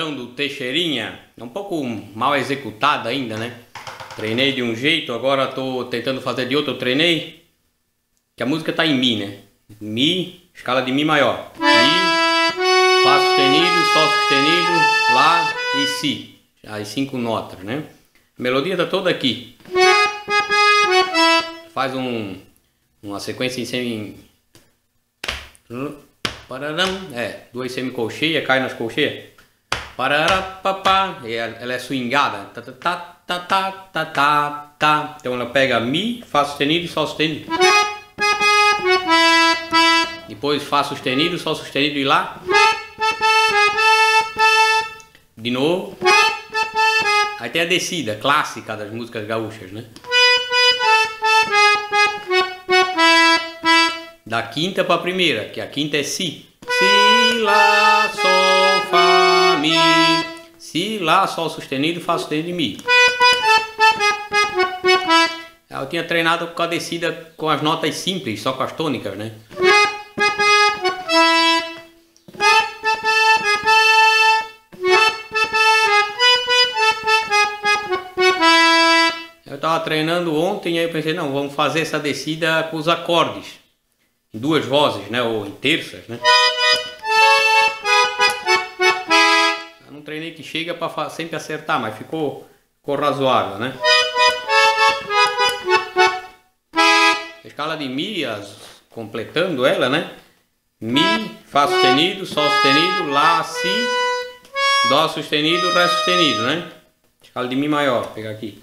versão do Teixeirinha, é um pouco mal executada ainda, né? Treinei de um jeito, agora tô tentando fazer de outro. Eu treinei, que a música tá em Mi, né? Mi, escala de Mi maior. Mi, Fá sustenido, Sol sustenido, Lá e Si. As 5 notas, né? A melodia tá toda aqui. Faz uma sequência em semi... duas semicolcheias, cai nas colcheias. Ela é swingada. Então ela pega Mi, Fá sustenido e Sol sustenido. Depois Fá sustenido, Sol sustenido e Lá. De novo. Aí tem a descida clássica das músicas gaúchas, né? Da quinta para a primeira, que a quinta é Si. Si, Lá, Sol, Fá, Mi. Si, Lá, Sol sustenido, Fá sustenido e Mi. Eu tinha treinado com a descida com as notas simples, só com as tônicas, né? Eu estava treinando ontem e aí eu pensei, não, vamos fazer essa descida com os acordes. Em duas vozes, né? Ou em terças, né? Eu não treinei que chega para sempre acertar, mas ficou razoável, né? A escala de Mi, completando ela, né? Mi, Fá sustenido, Sol sustenido, Lá, Si, Dó sustenido, Ré sustenido, né? Escala de Mi maior, vou pegar aqui.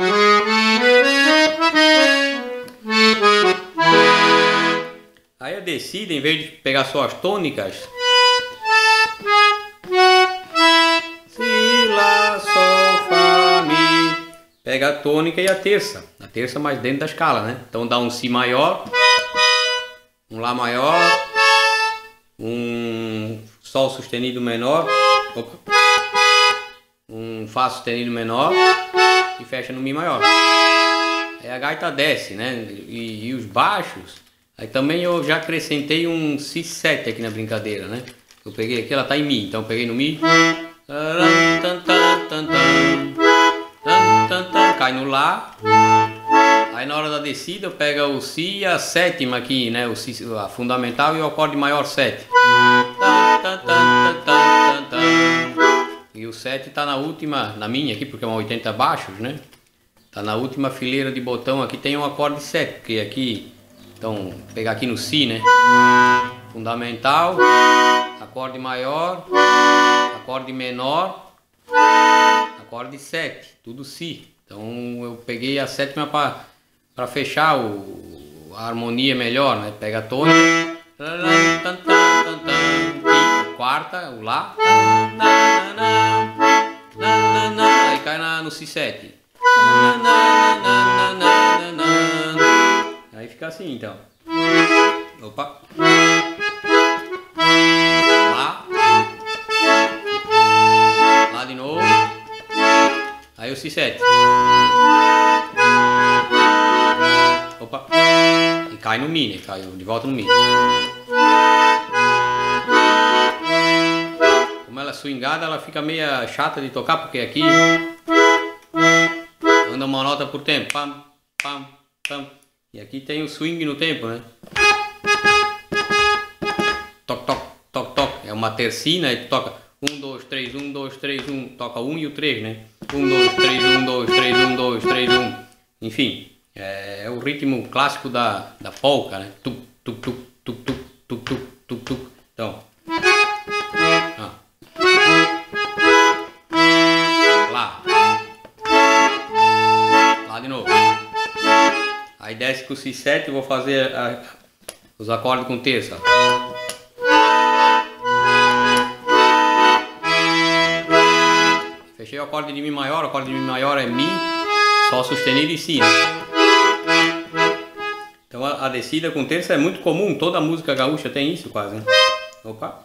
Aí a descida, em vez de pegar só as tônicas, Si, Lá, Sol, Fá, Mi, pega a tônica e a terça mais dentro da escala, né? Então dá um Si maior, um Lá maior, um Sol sustenido menor, um Fá sustenido menor e fecha no Mi maior. Aí a gaita desce, né? E os baixos. Aí também eu já acrescentei um Si7 aqui na brincadeira, né? Eu peguei aqui, ela tá em Mi, então eu peguei no Mi. Cai no Lá. Aí na hora da descida eu pego o Si e a sétima aqui, né? O Si, a fundamental e o acorde maior 7. E o 7 tá na última, na minha aqui, porque é uma 80 baixos, né? Tá na última fileira de botão aqui, tem um acorde 7, porque aqui... Então, pegar aqui no Si, né? Fundamental, acorde maior, acorde menor, acorde 7, tudo Si. Então eu peguei a sétima para fechar a harmonia melhor, né? Pega a tônica, quarta, o Lá, aí cai no Si7. Aí fica assim, então. Opa. Lá de novo. Aí o Si7. Opa. E cai no Mi, né? Caiu de volta no Mi. Como ela é swingada, ela fica meio chata de tocar, porque aqui anda uma nota por tempo. Pam, pam, pam. E aqui tem o swing no tempo, né? Toc, toc, toc, toc. É uma tercina e tu toca 1, 2, 3, 1, 2, 3, 1. Toca 1 e o 3, né? 1, 2, 3, 1, 2, 3, 1, 2, 3, 1. Enfim, é o ritmo clássico da polca, né? Tuc, tuc, tuc, tuc, tuc, tuc, tuc, tuc, tuc. Então. Lá. Lá de novo. Aí desce com o Si7 e vou fazer os acordes com terça. Fechei o acorde de Mi maior, o acorde de Mi maior é Mi, Sol sustenido e Si. Então a descida com terça é muito comum, toda música gaúcha tem isso quase, né? Opa!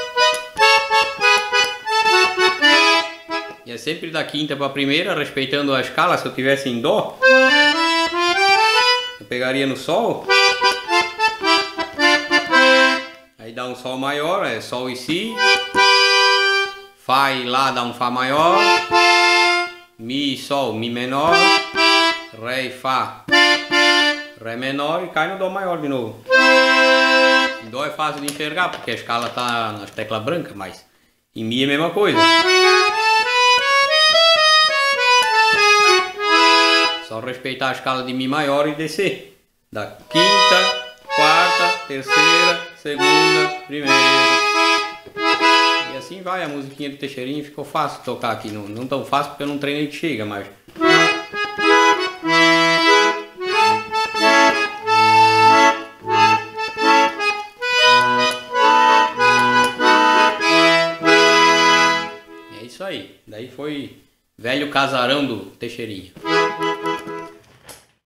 E é sempre da quinta para a primeira, respeitando a escala. Se eu tivesse em Dó, eu pegaria no Sol, aí dá um Sol maior, é Sol e Si, Fá e Lá dá um Fá maior, Mi, Sol, Mi menor, Ré e Fá, Ré menor e cai no Dó maior de novo. Dó é fácil de enxergar porque a escala está nas teclas brancas, mas em Mi é a mesma coisa. Só respeitar a escala de Mi maior e descer. Da quinta, quarta, terceira, segunda, primeira. E assim vai a musiquinha do Teixeirinha. Ficou fácil de tocar aqui. Não tão fácil porque eu não treinei que chega, mas... É isso aí. Daí foi Velho Casarão do Teixeirinha.